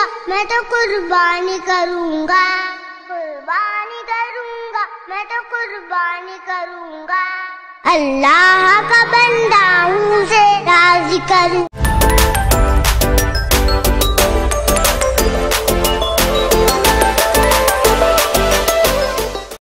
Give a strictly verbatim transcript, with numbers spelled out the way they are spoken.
करूँगा, मैं तो कुर्बानी करूँगा, कुर्बानी करूँगा, मैं तो कुर्बानी करूँगा। अल्लाह का बंदा हूँ, उसे राज़ी करूँ।